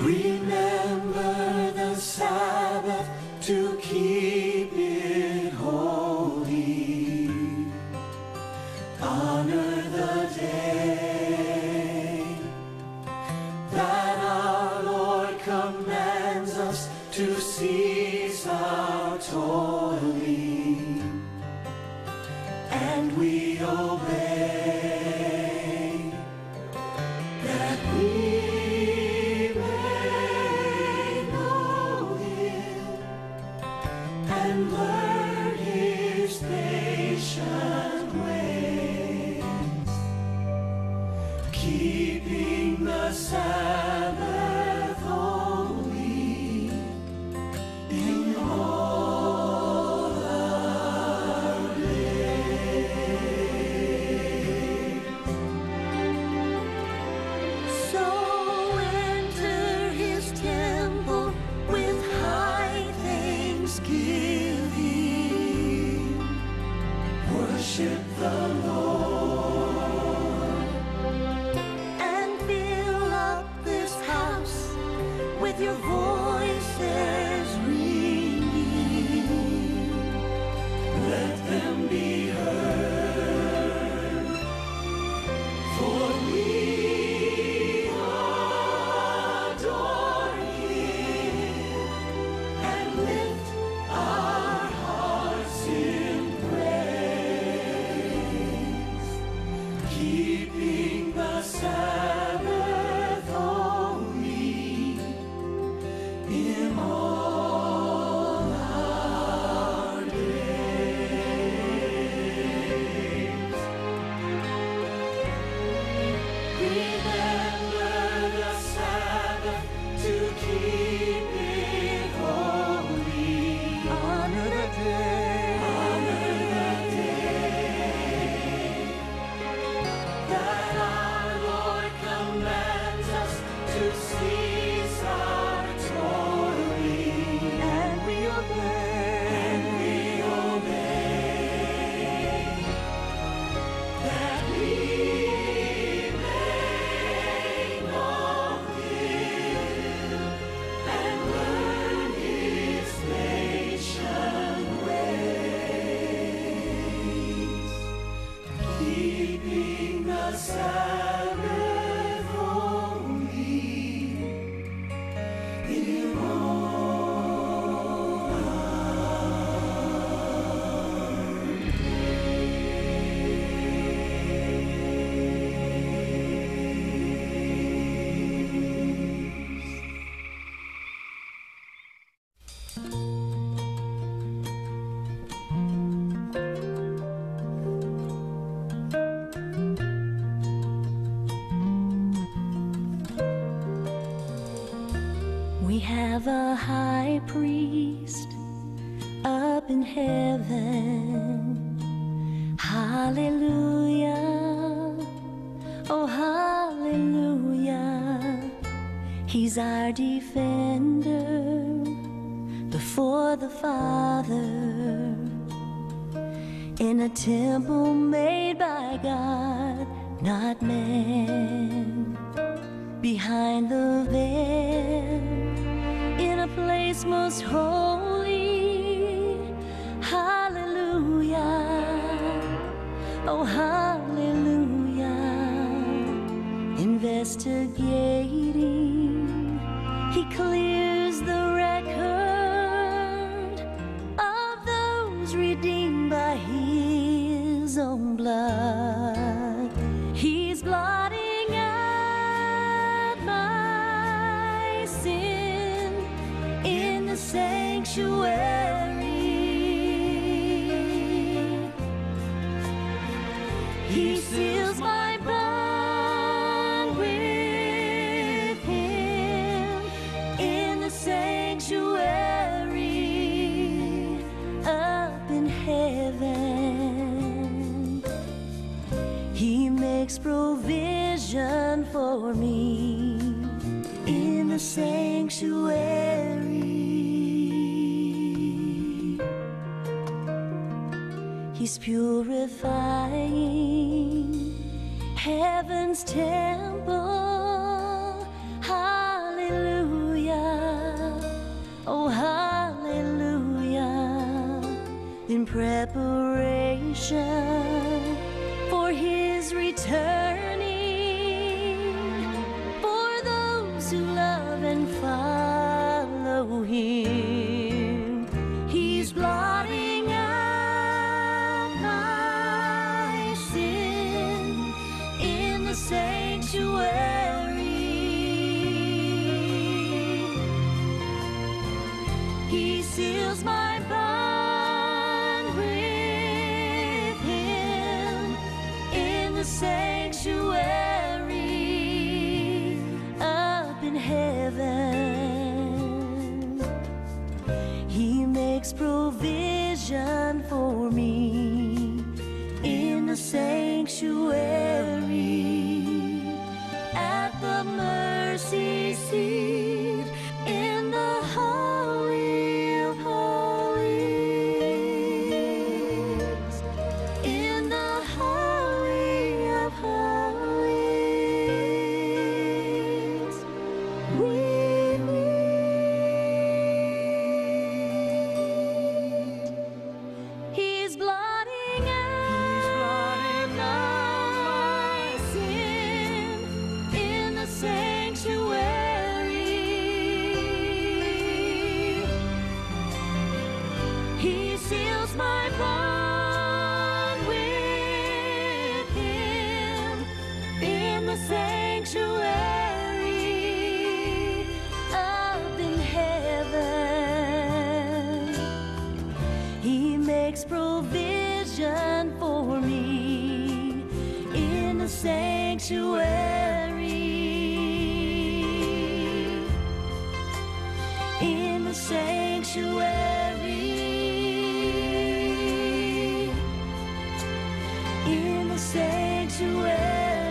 Remember the Sabbath to keep it holy. Honor the day that our Lord commands us to cease our toiling, and we obey, that we may know Him and learn His patient ways, keeping the Sabbath holy in all our days. So enter His temple with high thanksgiving. Worship the Lord and fill up this house with your voices ringing. Let them be heard, for we adore Him and lift our hearts in praise, keeping the Sabbath holy in all our days. Remember the Sabbath to keep it holy. Honor the day, that our Lord commands us to cease our toiling, and we obey, that we may know Him and learn His patient ways, keeping the Sabbath holy in all our We have a high priest up in heaven. Hallelujah, oh hallelujah. He's our defender before the Father, in a temple made by God, not man. Behind the veil, in a place most holy. Hallelujah, oh hallelujah. Investigating, He clears the record of those redeemed by His own blood. He's blotting out my sin in the sanctuary. He seals my bond with Him in the sanctuary up in heaven. He makes provision for me in the sanctuary. He's purifying heaven's temple. Hallelujah. sanctuary, at the mercy seat, in the Holy of Holies, in the Holy of Holies, we meet. He's blotting out my sin in the sanctuary. He seals my bond with him in the sanctuary up in heaven. He makes provision for me in the sanctuary, in the sanctuary, in the sanctuary.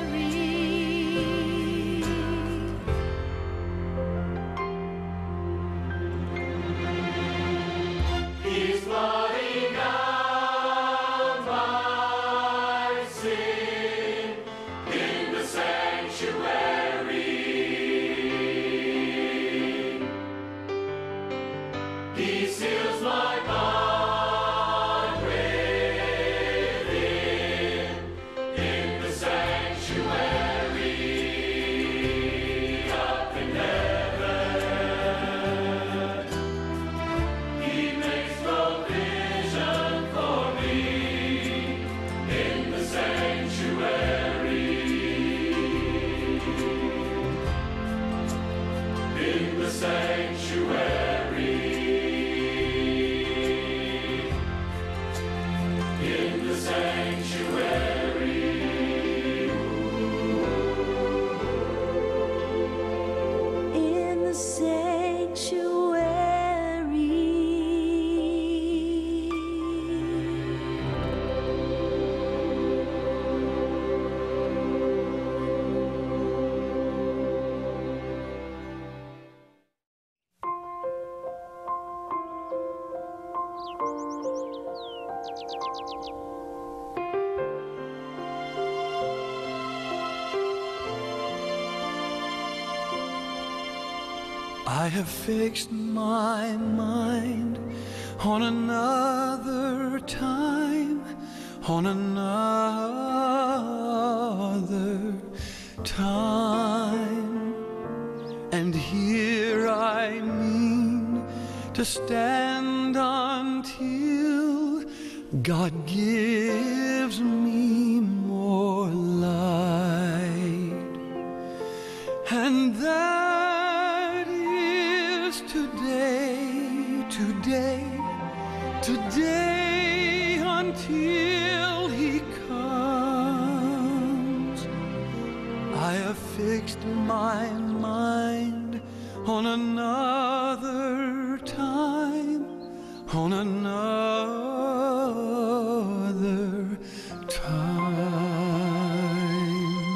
He's blotting out my sin in the sanctuary. He seals my bond with him in the sanctuary up in heaven. He makes provision for me in the sanctuary, in the sanctuary, in the sanctuary. In the I have fixed my mind on another time, on another time. And here I mean to stand until God gives me more light. And that is today, today, today until He comes. I have fixed my mind on another time, on another time.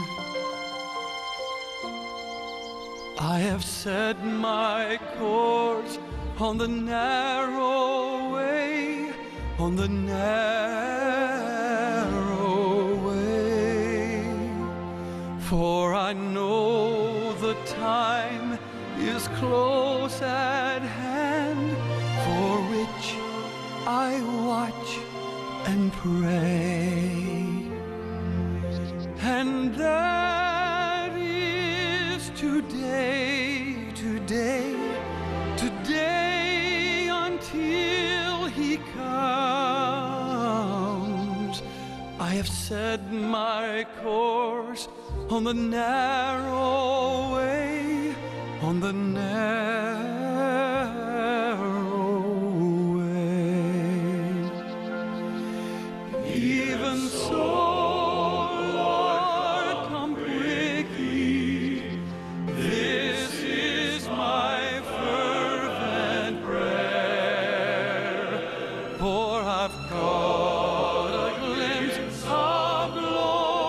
I have set my course on the narrow way, on the narrow way. For I know the time is close at hand, for which I watch and pray. And that is today, today, today until He comes. I have set my course on the narrow way, on the narrow way. Even so, Lord, come quickly. This is my fervent prayer, for I've caught a glimpse of glory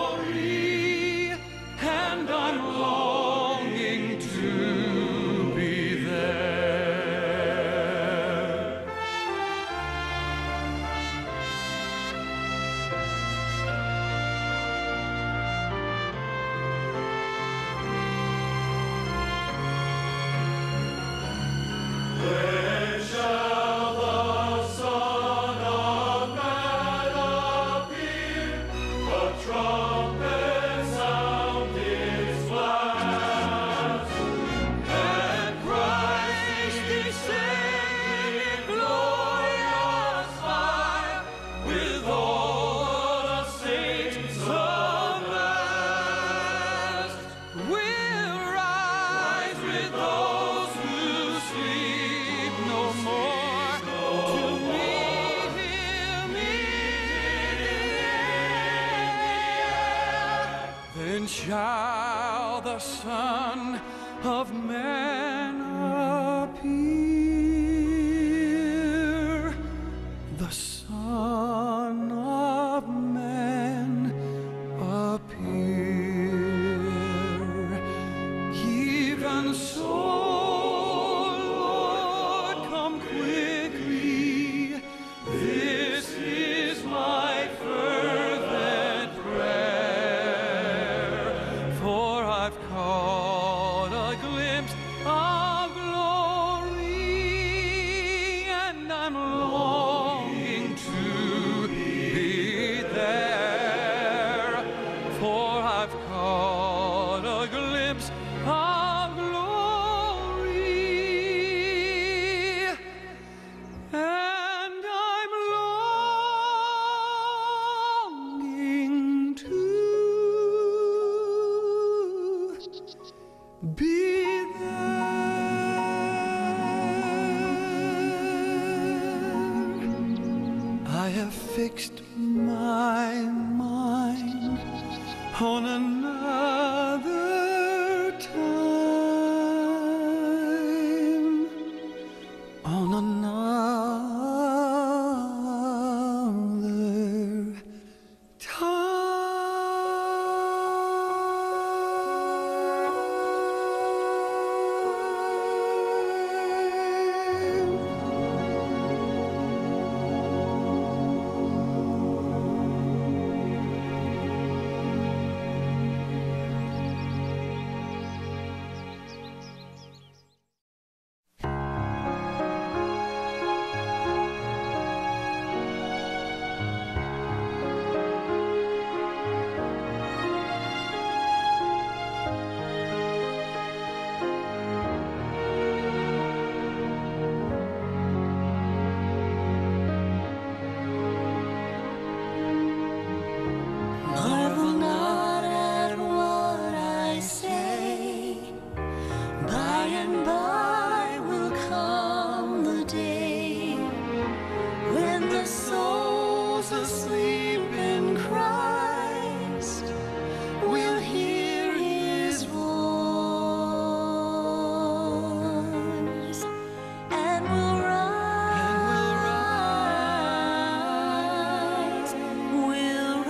shall the Son of Man appear. The Son of Man appear. Even so, Lord, come quickly. This is my fervent prayer, for I've caught a glimpse of glory, and I'm longing to be there, for I've caught a glimpse of glory, and I'm longing to be there. I have fixed my mind on another time, on another Marvel not at what I say. By and by will come the day when the souls asleep in Christ will hear His voice and will rise, will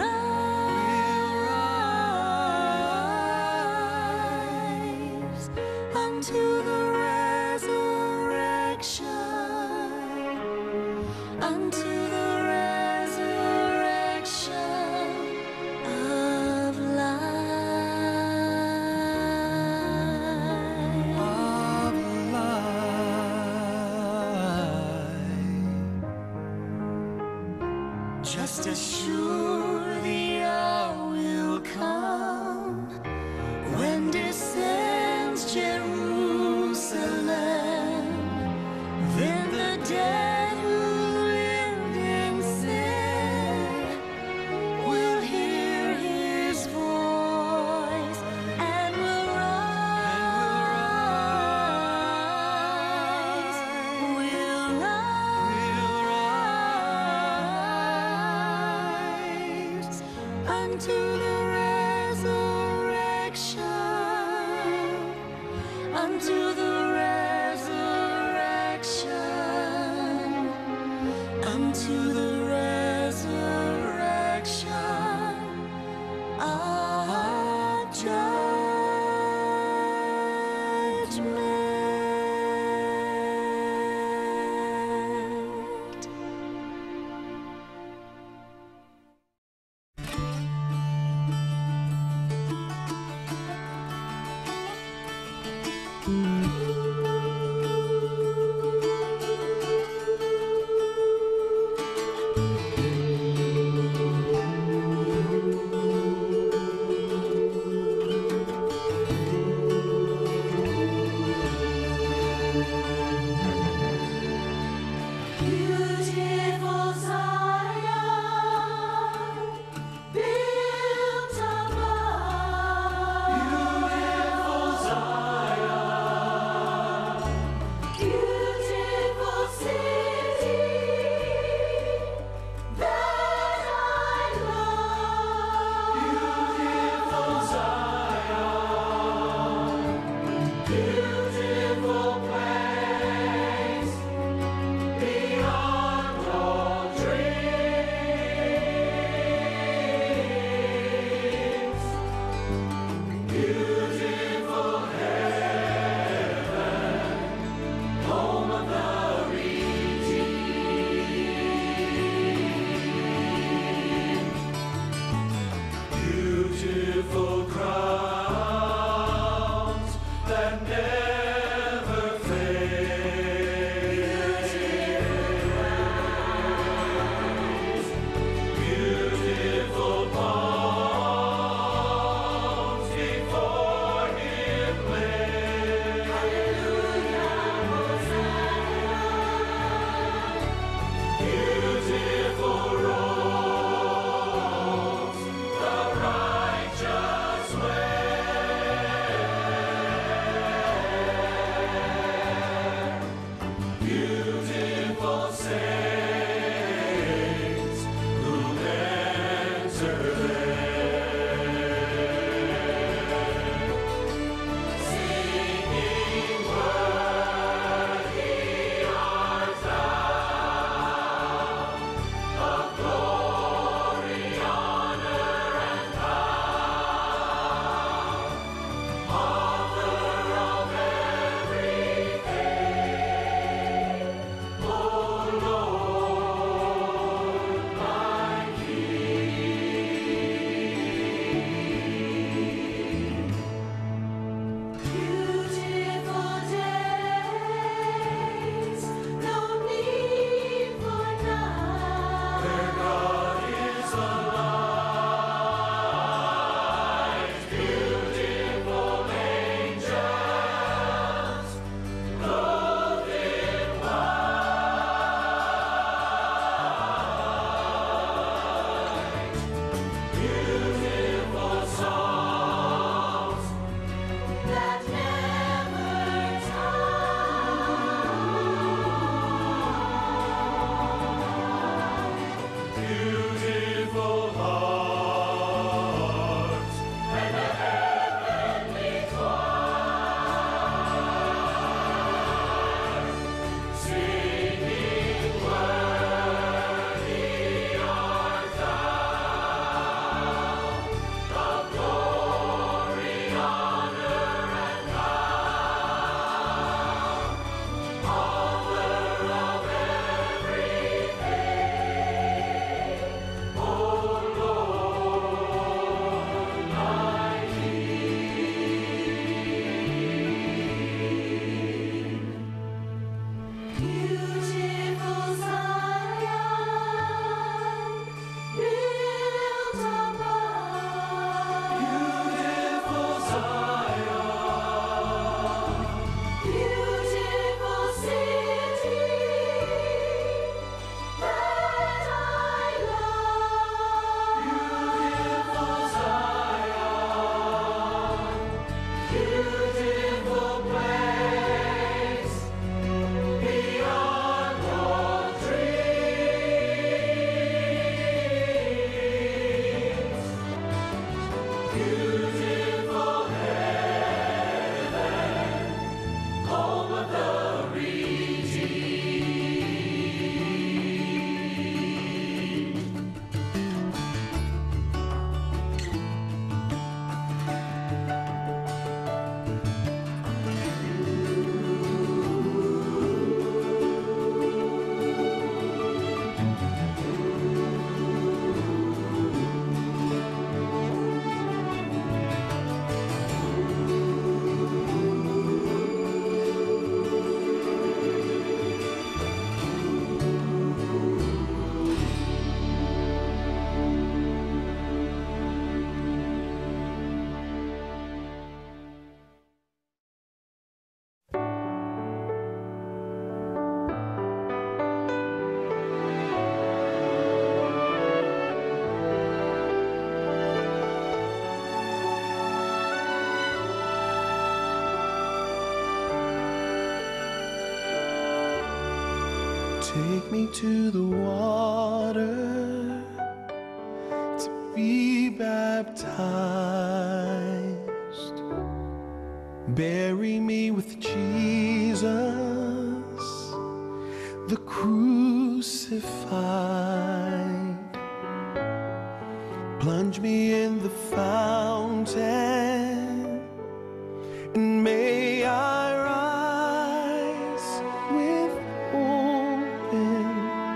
rise unto the resurrection, unto the resurrection of life. Just as sure the hour will come when descends Jerusalem, then the dead who lived in sin will hear His voice and will rise, will rise unto the resurrection, unto the resurrection, unto the resurrection of judgment. Beautiful Zion, built above. Beautiful Zion, beautiful place beyond all dreams. Beautiful heaven, home of the redeemed. Beautiful crowns that never fade. Beautiful palms before Him laid. Beautiful robes the righteous wear. Beautiful saints who enter there, singing, worthy art thou of glory, honor, and power, author of everything, O Lord, my King. Beautiful days, no need for night. Where God is alive, beautiful angels, clothed in white. Beautiful songs That never beautiful hearts and the heavenly choir, singing, worthy art thou of glory, honor, and power, author of everything, O Lord, my King. beautiful Zion, built above. Beautiful Zion, Beautiful city that I love. beautiful Zion, beautiful place beyond all dreams. Beautiful heaven, home of the redeemed. Take me to the water to be baptized Bury me with Jesus, the crucified. Plunge me in the fountain, and may I rise with open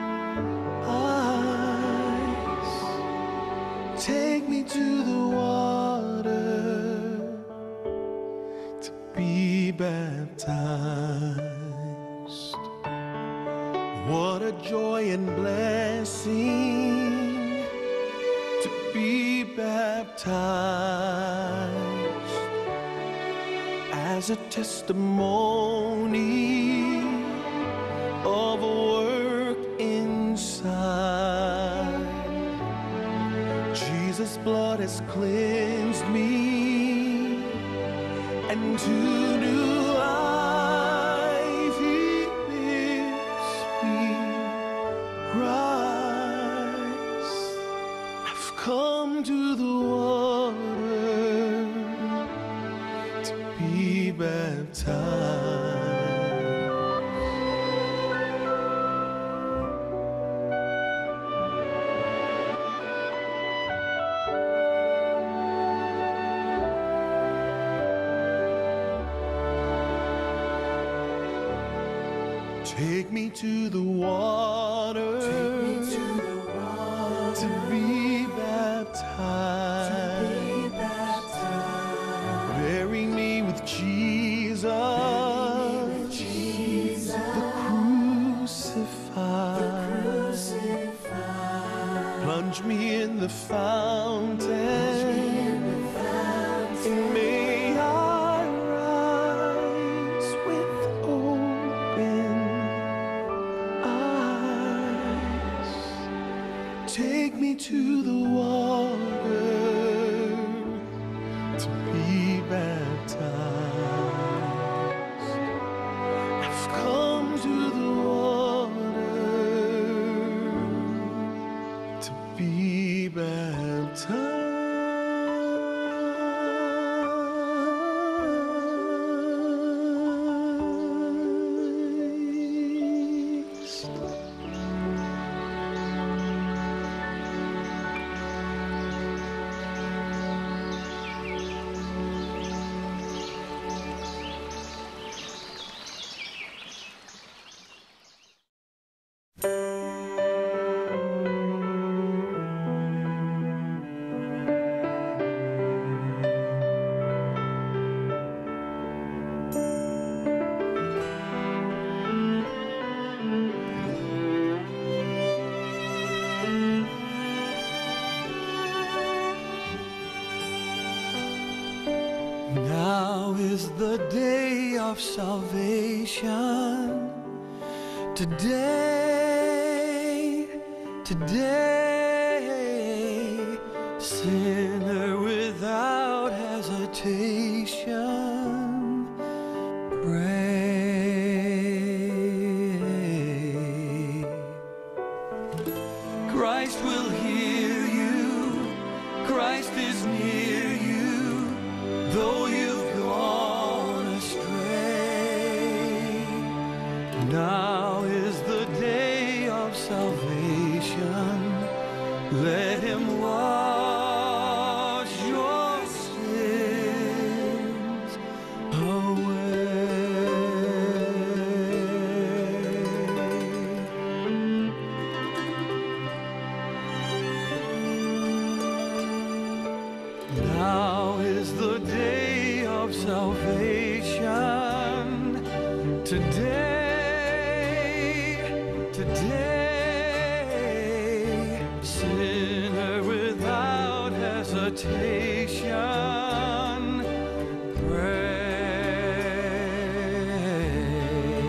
eyes. Take me to the water to be baptized. What a joy and blessing to be baptized as a testimony of a work inside. Jesus' blood has cleansed me, and to new life He lifts me. Rise, I've come to the water to be baptized. Take me to the water, to be baptized. Bury me with Jesus, the crucified. Plunge me in the fountain, and may I rise with open eyes. Take me to the water to be baptized. I've come to the water to be baptized. Now is the day of salvation. Today, today, sinner without hesitation, pray. Christ will hear you, Christ is near you, though you've gone astray. Now is the day of salvation. Let Him wash your sins away. Now is the day of salvation. Today, today, sinner without hesitation, pray.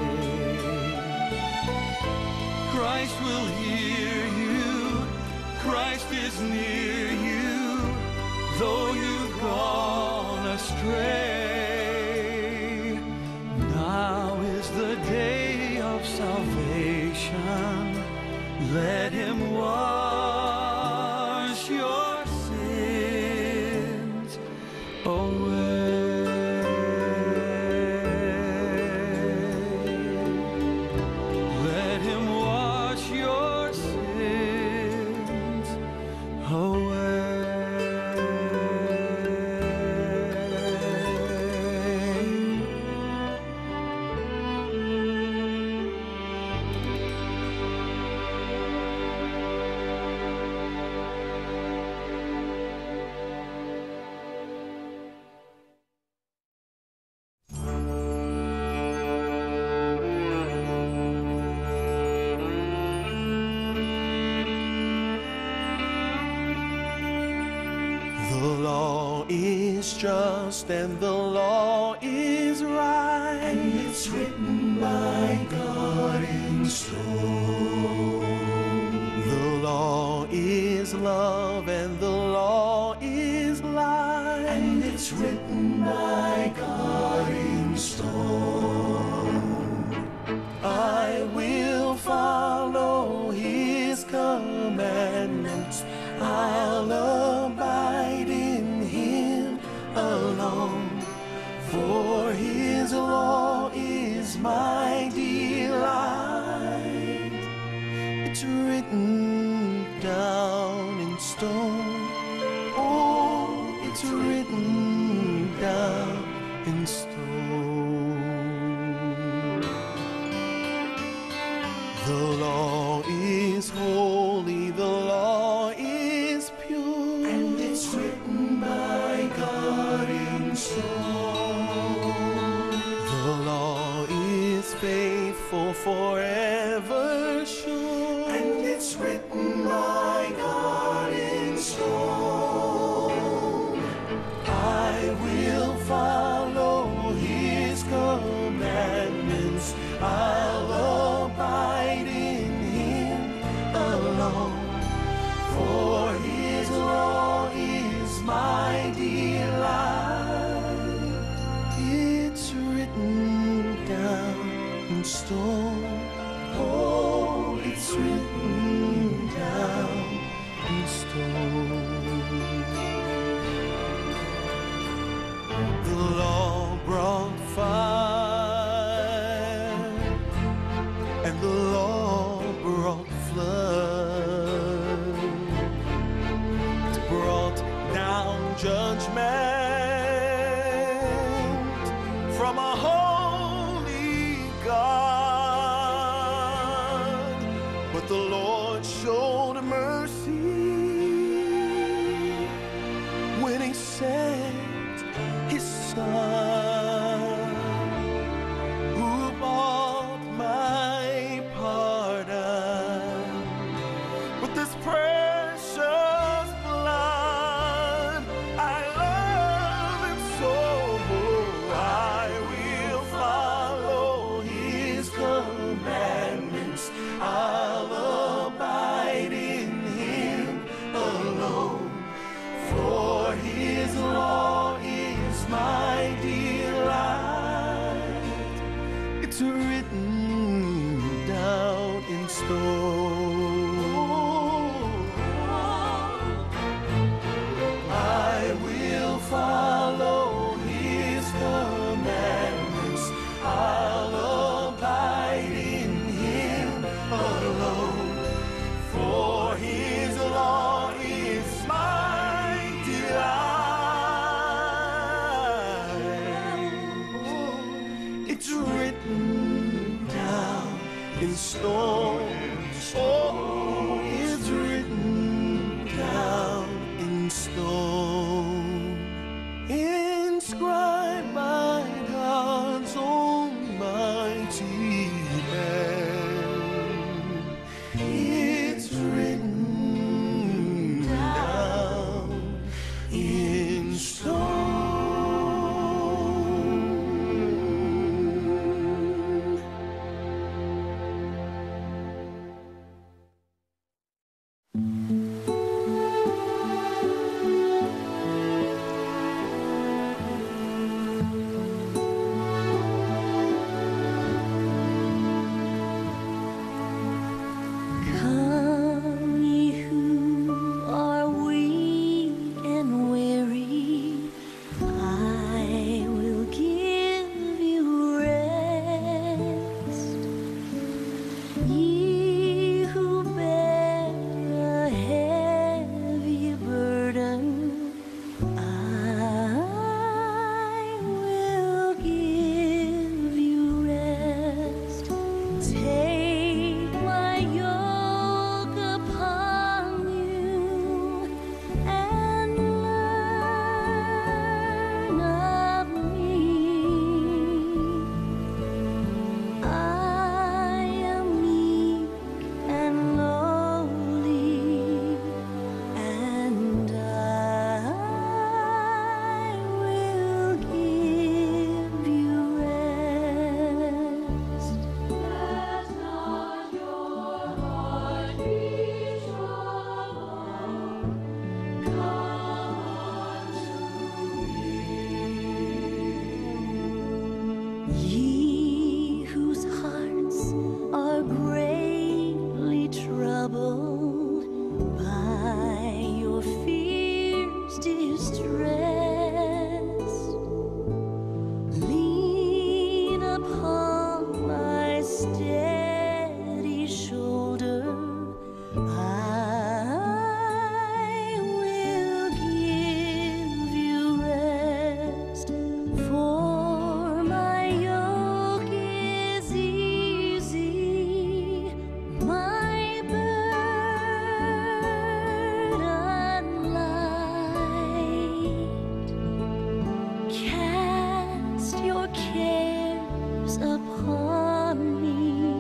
Christ will hear you, Christ is near you, though you've gone astray. Now is the day of salvation. Let Him wash your sins away. just and the law is right. And it's written by God in stone. The law is love and the law is light. And it's written by God in stone. I will follow his commandments. I'll abide in him alone. For his law is my delight. It's written down in stone. Oh, it's written down in stone. The law is holy, the law is pure, and it's written by God in stone. The law is faithful, forever sure, and it's written by God in stone. I will follow his commandments. I'll abide in him alone. For his law is my delight. It's written down in stone. Oh, it's written down in stone. The law brought fire, and the law brought flood. It brought down judgment from a holy God. But the Lord showed mercy when he sent his Son, who bought my pardon with this precious blood. I love him so. I will follow his commandments. I'll abide in him alone. For his law is my delight. It's written down in stone. I will follow his commandments. I'll abide in him alone. For his law is my delight. It's written down in stone. Oh, it's written down in stone. Inscribed by God's almighty hand. It's written down in stone. Ye whose hearts are greatly troubled by your fears distressed, lean upon my steady shoulder. I will give you rest, for my yoke is easy, my burden light. Cast your cares upon me,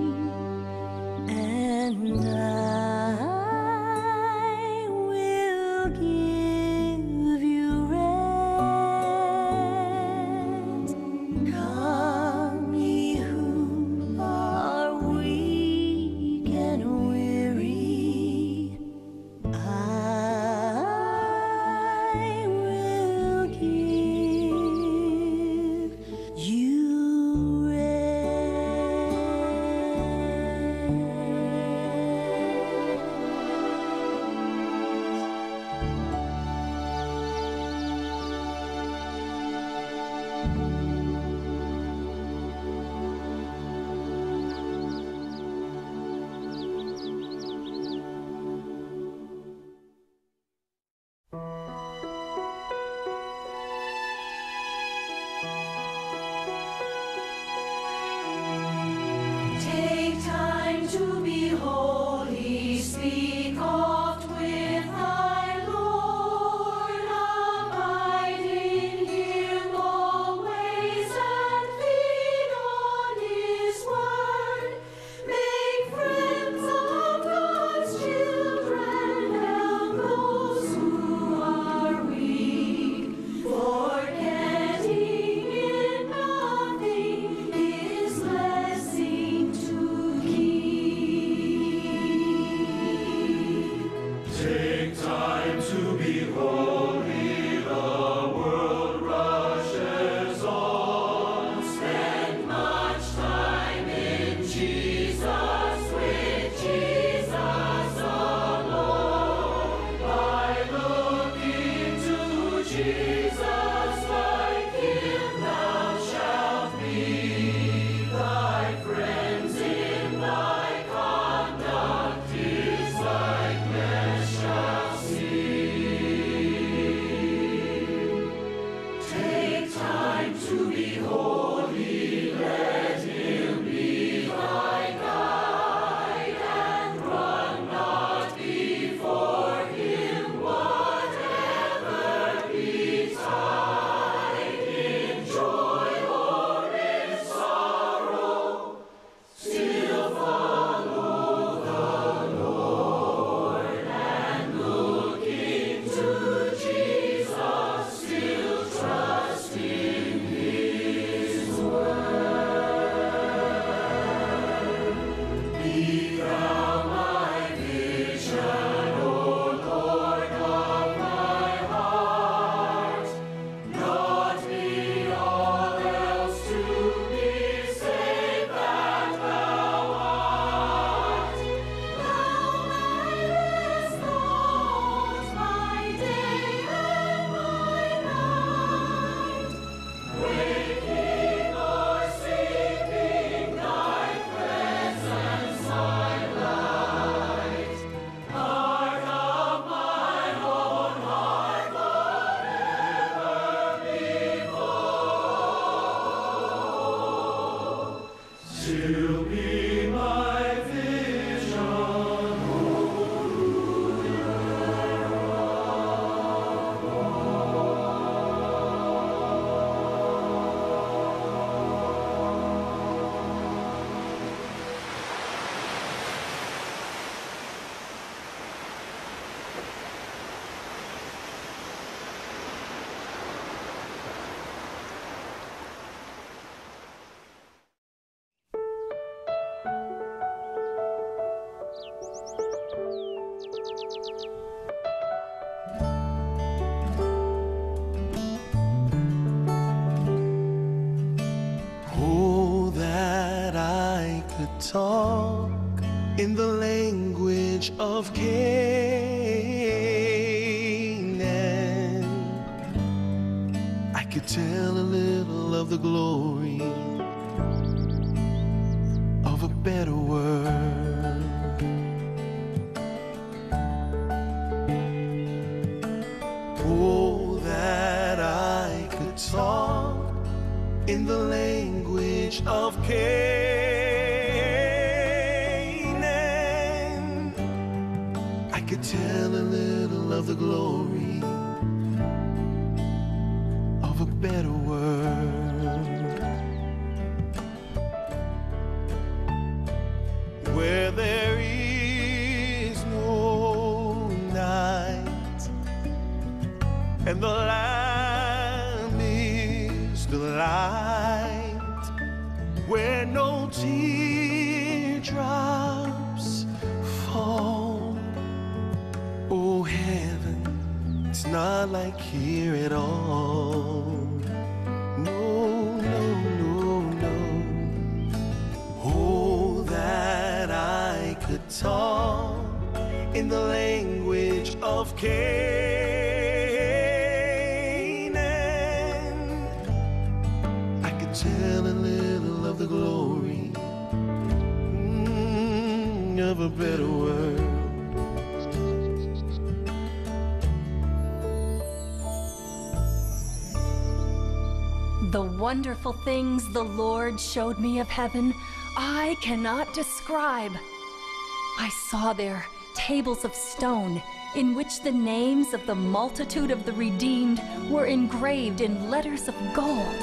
and I will give you rest. Come, ye who are weak and weary, I will give you Take time to be holy, speak oft with thy Lord, abide in him always and feed on his word. Make friends of God's children, help those who are weak, forgetting in nothing his blessing to keep. Take time to be holy, the world rushes on. Spend much time in Jesus, with Jesus alone. By looking to Jesus, like him thou shalt be. Thy friends in thy conduct his likeness shall see. Take time to be holy, let him be thy guide, and run not before him, whatever betide, in joy or in sorrow, still follow the Lord, and looking to Jesus, still trust in his word. Be thou my vision, O Lord of my heart, not be all else to me, save that thou art. Thou my rest, Lord, my day and my night, Waking or sleeping, thy presence my light. Heart of my own heart, forever before. Still be my vision, O could talk in the language of Canaan, I could tell a little of the glory of a better world. Oh, that I could talk in the language of Canaan, I could tell a little of the glory of a better world, where there is no night and the Lamb is the light, where no teardrops fall. Oh, heaven, it's not like here at all. No, no, no, no. Oh, that I could talk in the language of Canaan, I could tell a little of the glory of a better world. The wonderful things the Lord showed me of heaven, I cannot describe. I saw there tables of stone in which the names of the multitude of the redeemed were engraved in letters of gold.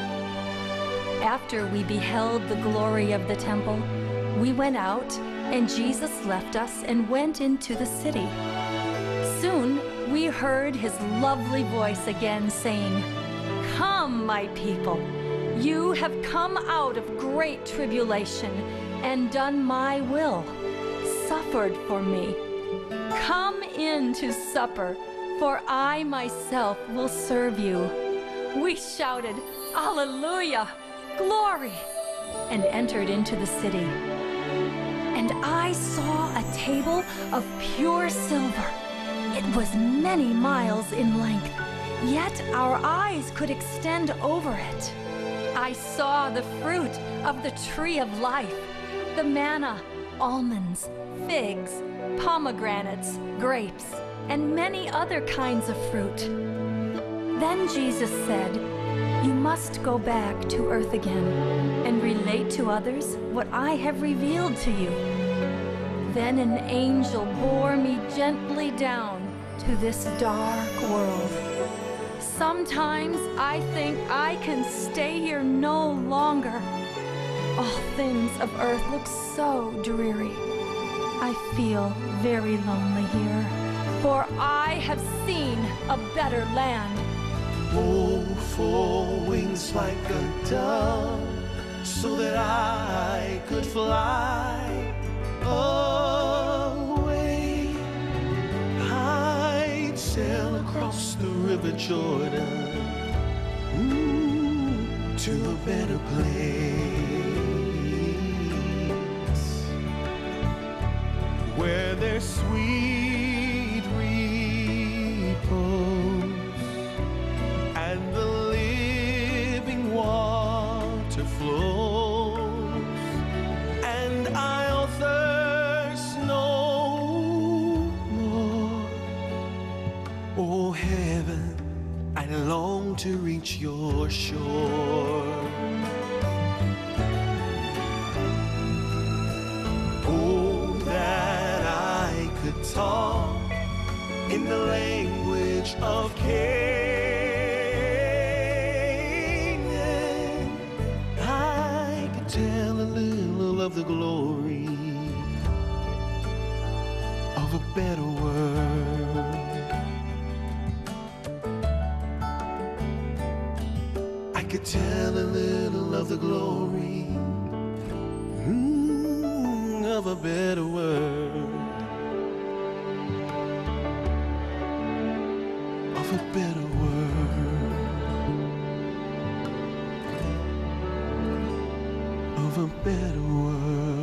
After we beheld the glory of the temple, we went out, and Jesus left us and went into the city. Soon we heard his lovely voice again saying, "Come, my people, you have come out of great tribulation and done my will, suffered for me. Come in to supper, for I myself will serve you." We shouted, "Alleluia! Glory!" and entered into the city. And I saw a table of pure silver. It was many miles in length, yet our eyes could extend over it. I saw the fruit of the tree of life, the manna, almonds, figs, pomegranates, grapes, and many other kinds of fruit. Then Jesus said, "You must go back to earth again and relate to others what I have revealed to you." Then an angel bore me gently down to this dark world. Sometimes I think I can stay here no longer. All things of earth look so dreary. I feel very lonely here, for I have seen a better land. Oh, for wings like a dove, so that I could fly away. I'd sail across the river Jordan to a better place, where there's sweet repose and the living water flows, and I'll thirst no more. Oh, heaven, I long to reach your shore. Oh, that I could talk in the language of Canaan, I could tell a little of the glory of a better world. I could tell a little of the glory of a better world, of a better world, of of a better world.